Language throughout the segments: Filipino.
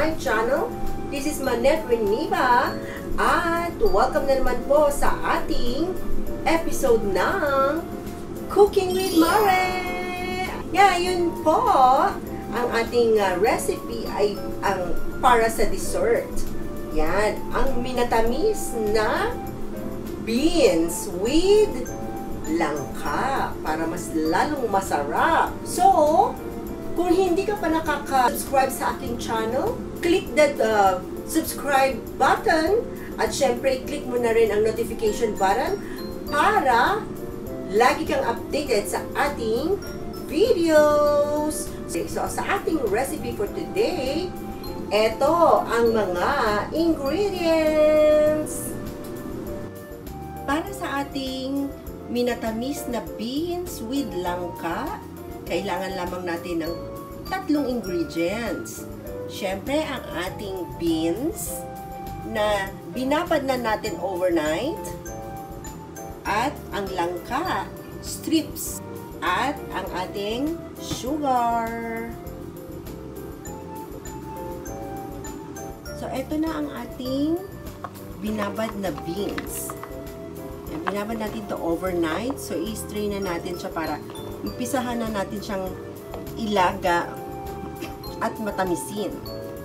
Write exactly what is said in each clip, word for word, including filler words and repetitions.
my channel. This is Manette Reniva at welcome na naman po sa ating episode ng Cooking with Mare. Yeah, yun po. Ang ating uh, recipe ay ang para sa dessert. Yan, ang minatamis na beans with langka para mas lalong masarap. So, kung hindi ka pa nakaka-subscribe sa aking channel, click that uh, subscribe button at syempre click mo na rin ang notification button para lagi kang updated sa ating videos. So, sa ating recipe for today, eto ang mga ingredients. Para sa ating minatamis na beans with langka, kailangan lamang natin ng tatlong ingredients. Siyempre, ang ating beans na binabad na natin overnight, at ang langka strips, at ang ating sugar. So, ito na ang ating binabad na beans. Yan, binabad natin to overnight. So, i-strain na natin siya para umpisahan na natin siyang ilaga at matamisin.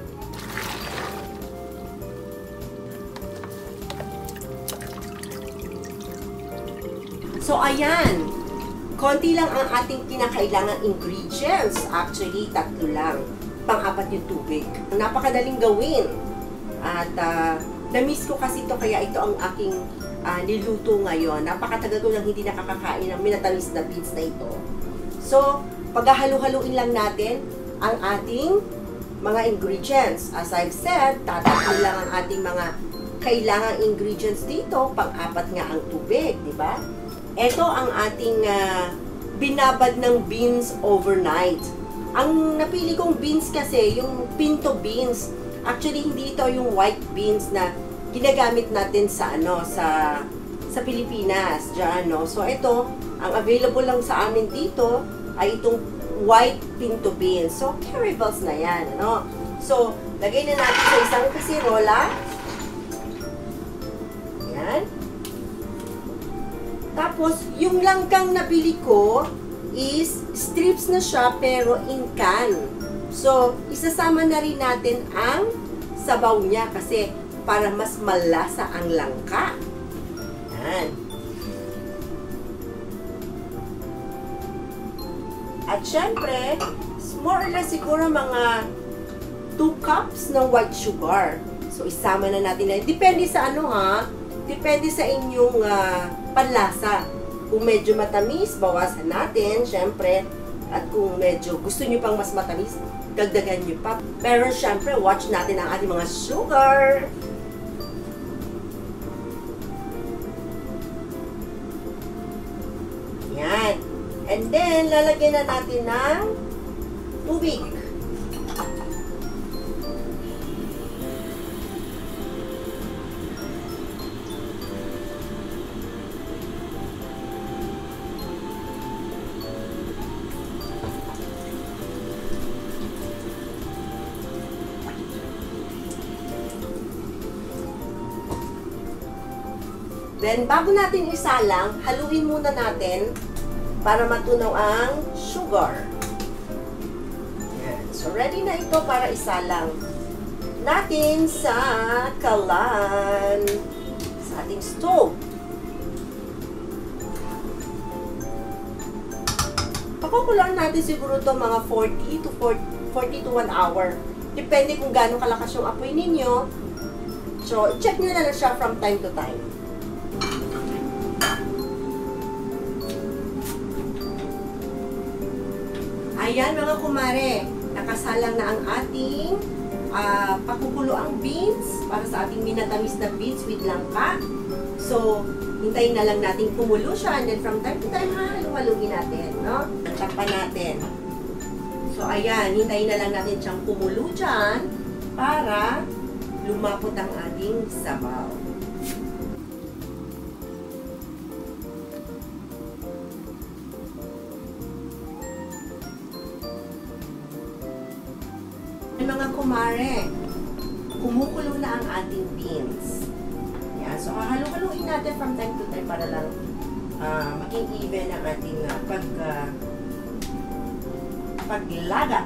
So, ayan. Konti lang ang ating kinakailangang ingredients. Actually, tatlo lang. Pang-apat yung tubig. Napakadaling gawin. At, uh, na-miss ko kasi ito, kaya ito ang aking uh, niluto ngayon. Napakatagal ko lang hindi nakakakain ng minatamis na beans na ito. So, paghahalu-haluin lang natin ang ating mga ingredients. As I've said, tatatlo lang ang ating mga kailangang ingredients dito. Pang-apat nga ang tubig, di ba? Ito ang ating uh, binabad ng beans overnight. Ang napili kong beans kasi, yung pinto beans. Actually, hindi ito yung white beans na ginagamit natin sa ano sa sa Pilipinas diyan, no. So ito, ang available lang sa amin dito ay itong white pinto beans. So caribals na 'yan, no. So lagay na natin sa isang kasirola. Yan. Tapos yung langkang nabili ko is strips na siya pero in can. So, isasama na rin natin ang sabaw niya kasi para mas malasa ang langka. Yan. At syempre, more or less siguro mga two cups ng white sugar. So, isama na natin na. Depende sa ano ha, depende sa inyong uh, panlasa. Kung medyo matamis, bawasan natin, syempre. At kung medyo gusto nyo pang mas matamis, dagdagan nyo pa. Pero syempre, watch natin ang ating mga sugar. Yan. And then, lalagyan na natin ng tubig. Then, bago natin isalang, haluin muna natin para matunaw ang sugar. Yan. So, ready na ito para isalang natin sa kalan, sa ating stove. Pakukulang natin siguro ito mga forty to one hour. Depende kung gaano kalakas yung apoy ninyo. So, check nyo na lang siya from time to time. Ayan mga kumare, nakasalang na ang ating uh, pakukuloang beans para sa ating minatamis na beans with langka. So, hintayin na lang natin kumulo siya and then from time to time, haluhaluin natin, no? Takpan natin. So, ayan, hintayin na lang natin siyang kumulo dyan para lumapot ang ating sabaw. Mga kumare, kumukulo na ang ating beans. Yan. So, halo-haloin natin from time to time para lang uh, maging even ang ating uh, pag, uh, paglaga.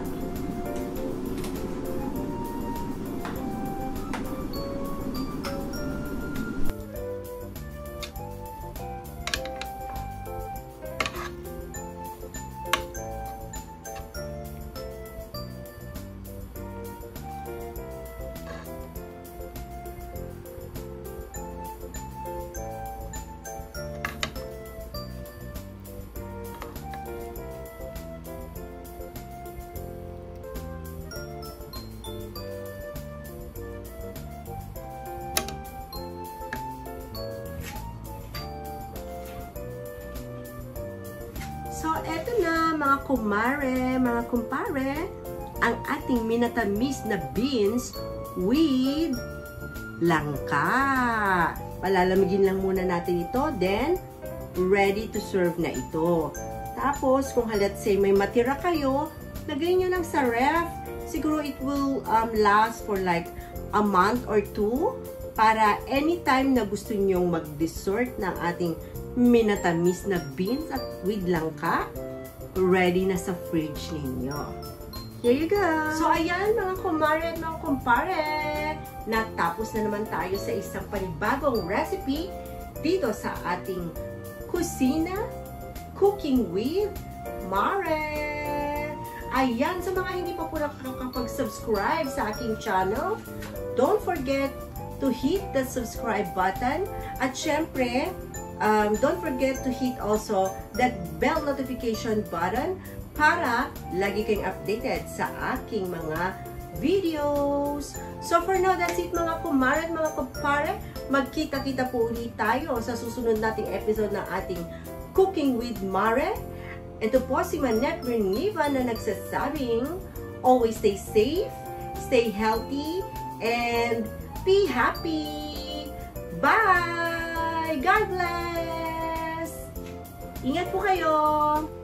So, eto na mga kumare, mga kumpare, ang ating minatamis na beans with langka. Palalamigin lang muna natin ito, then ready to serve na ito. Tapos, kung let's say may matira kayo, lagay nyo lang sa ref. Siguro it will um, last for like a month or two para anytime na gusto nyong mag-dessert ng ating minatamis na beans at with langka, ready na sa fridge ninyo. Here you go! So, ayan mga kumare at mga kumpare, natapos na naman tayo sa isang panibagong recipe dito sa ating kusina, Cooking with Mare! Ayan, sa mga hindi pa po nakakapag-subscribe sa aking channel, don't forget to hit the subscribe button at syempre, Um, don't forget to hit also that bell notification button para lagi kayong updated sa aking mga videos. So for now, that's it mga kumare at mga kumpare. Magkita-kita po ulit tayo sa susunod nating episode ng ating Cooking with Mare. Ito po si Manette Reniva na nagsasabing, always stay safe, stay healthy, and be happy! Bye! God bless! Ingat po kayo!